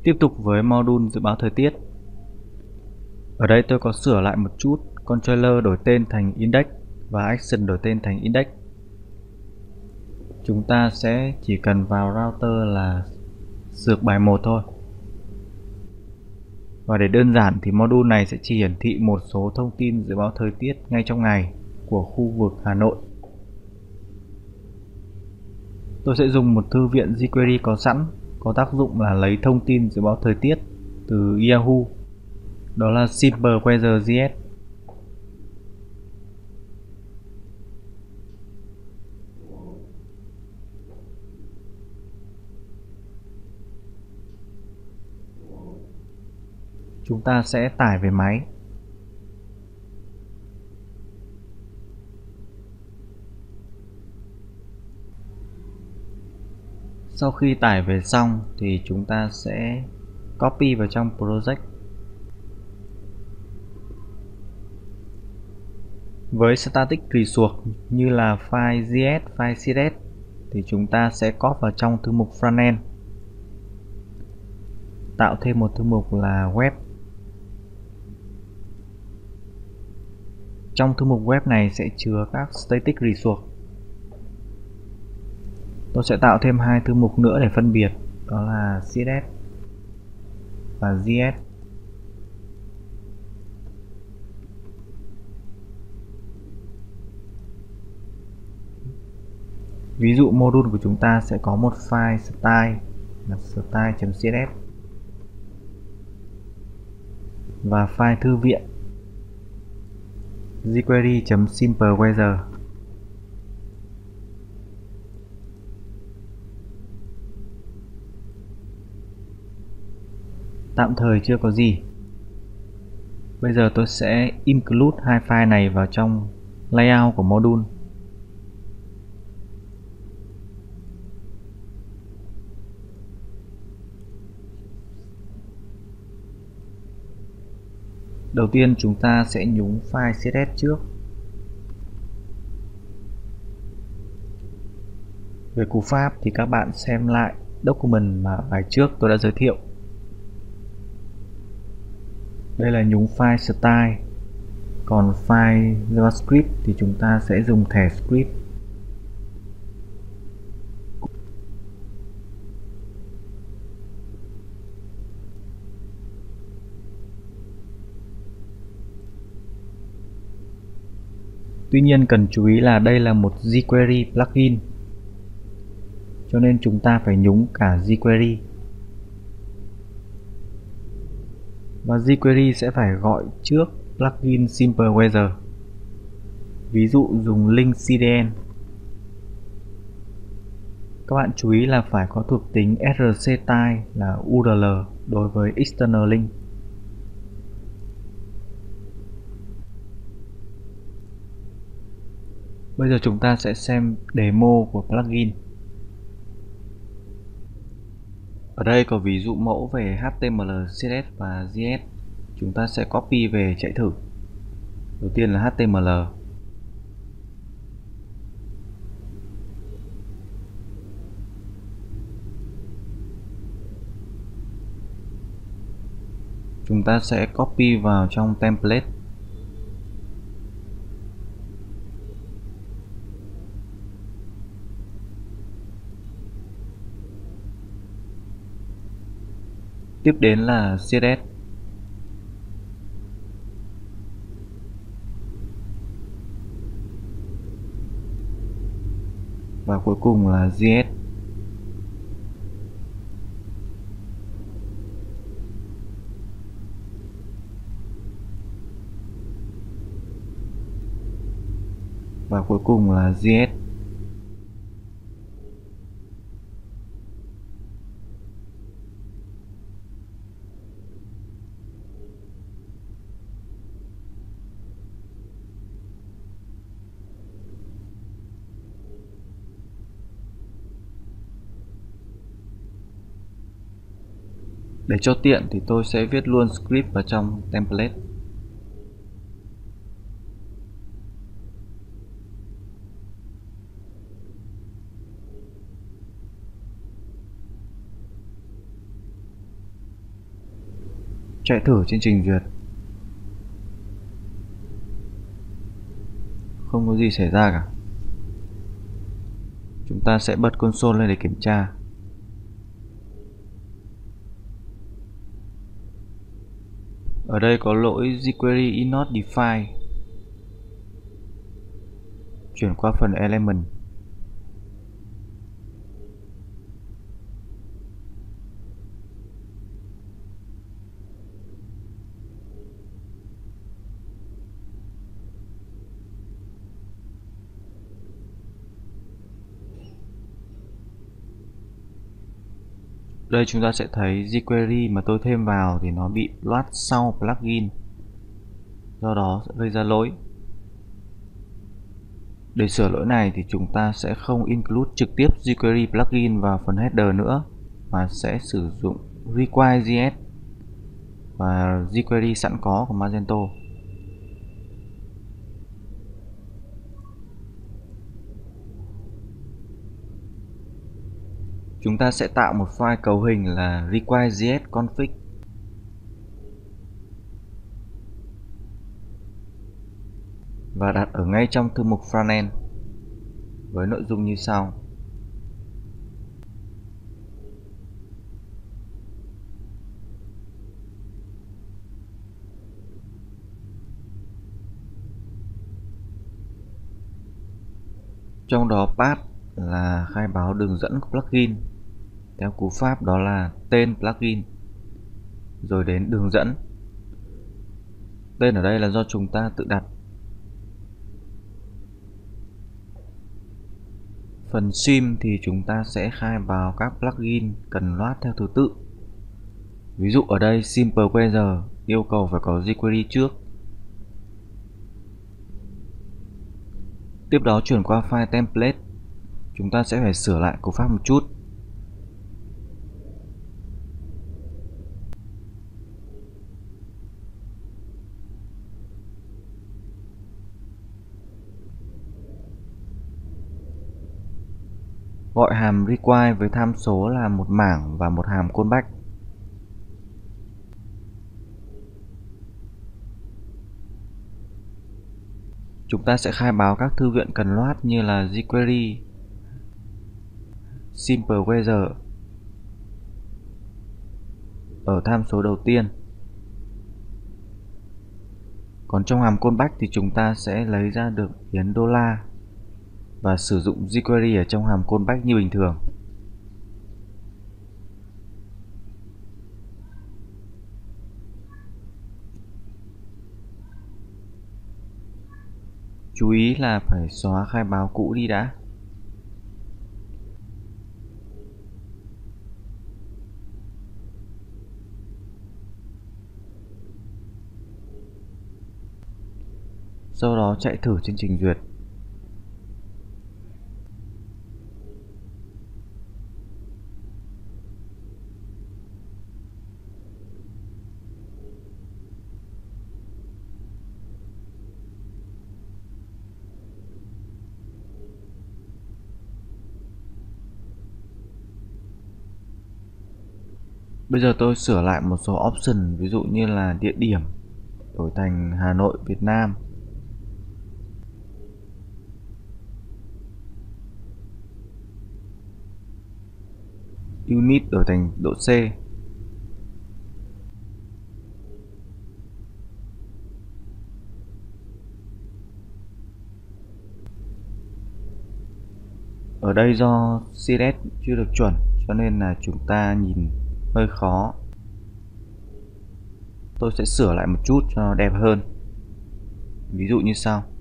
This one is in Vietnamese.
Tiếp tục với module dự báo thời tiết. Ở đây tôi có sửa lại một chút, controller đổi tên thành index và action đổi tên thành index. Chúng ta sẽ chỉ cần vào router là sược bài 1 thôi. Và để đơn giản thì module này sẽ chỉ hiển thị một số thông tin dự báo thời tiết ngay trong ngày của khu vực Hà Nội. Tôi sẽ dùng một thư viện jQuery có sẵn, có tác dụng là lấy thông tin dự báo thời tiết từ Yahoo. Đó là Simple Weather.js. Chúng ta sẽ tải về máy. Sau khi tải về xong thì chúng ta sẽ copy vào trong project. Với static resource như là file JS, file CSS thì chúng ta sẽ copy vào trong thư mục frontend. Tạo thêm một thư mục là web. Trong thư mục web này sẽ chứa các static resource. Tôi sẽ tạo thêm hai thư mục nữa để phân biệt, đó là CSS và JS. Ví dụ module của chúng ta sẽ có một file style là style.css và file thư viện jQuery.simpleweather. Tạm thời chưa có gì. Bây giờ tôi sẽ include hai file này vào trong layout của module. Đầu tiên chúng ta sẽ nhúng file CSS trước. Về cú pháp thì các bạn xem lại document mà bài trước tôi đã giới thiệu. Đây là nhúng file style. Còn file JavaScript thì chúng ta sẽ dùng thẻ script. Tuy nhiên cần chú ý là đây là một jQuery plugin, cho nên chúng ta phải nhúng cả jQuery. Và jQuery sẽ phải gọi trước plugin Simple Weather. Ví dụ dùng link CDN. Các bạn chú ý là phải có thuộc tính rc type là URL đối với external link. Bây giờ chúng ta sẽ xem demo của plugin. Ở đây có ví dụ mẫu về HTML, CSS và JS. Chúng ta sẽ copy về chạy thử. Đầu tiên là HTML. Chúng ta sẽ copy vào trong template. Tiếp đến là CSS. Và cuối cùng là JS. Và cuối cùng là JS. Để cho tiện thì tôi sẽ viết luôn script vào trong template. Chạy thử trên trình duyệt. Không có gì xảy ra cả. Chúng ta sẽ bật console lên để kiểm tra. Ở đây có lỗi jQuery is not defined. Chuyển qua phần element. Đây chúng ta sẽ thấy jQuery mà tôi thêm vào thì nó bị loát sau plugin, do đó sẽ gây ra lỗi. Để sửa lỗi này thì chúng ta sẽ không include trực tiếp jQuery plugin vào phần header nữa, mà sẽ sử dụng require.js và jQuery sẵn có của Magento. Chúng ta sẽ tạo một file cấu hình là require.js config. Và đặt ở ngay trong thư mục frontend với nội dung như sau. Trong đó path là khai báo đường dẫn của plugin theo cú pháp đó là tên plugin rồi đến đường dẫn. Tên ở đây là do chúng ta tự đặt. Phần sim thì chúng ta sẽ khai báo các plugin cần load theo thứ tự. Ví dụ ở đây Simple Weather yêu cầu phải có jQuery trước. Tiếp đó chuyển qua file template. Chúng ta sẽ phải sửa lại cú pháp một chút. Gọi hàm require với tham số là một mảng và một hàm callback. Chúng ta sẽ khai báo các thư viện cần load như là jQuery, Simple Weather ở tham số đầu tiên. Còn trong hàm callback thì chúng ta sẽ lấy ra được hiến $, và sử dụng jQuery ở trong hàm callback như bình thường. Chú ý là phải xóa khai báo cũ đi đã. Sau đó chạy thử trên trình duyệt. Bây giờ tôi sửa lại một số option, ví dụ như là địa điểm đổi thành Hà Nội, Việt Nam. Unit đổi thành độ C. Ở đây do CSS chưa được chuẩn cho nên là chúng ta nhìn hơi khó. Tôi sẽ sửa lại một chút cho nó đẹp hơn. Ví dụ như sau.